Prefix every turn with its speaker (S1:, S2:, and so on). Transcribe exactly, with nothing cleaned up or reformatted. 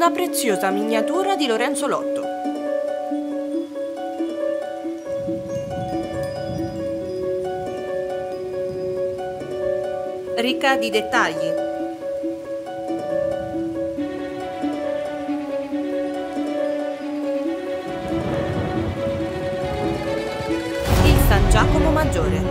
S1: una preziosa miniatura di Lorenzo Lotto. Ricca di dettagli. Il San Giacomo Maggiore.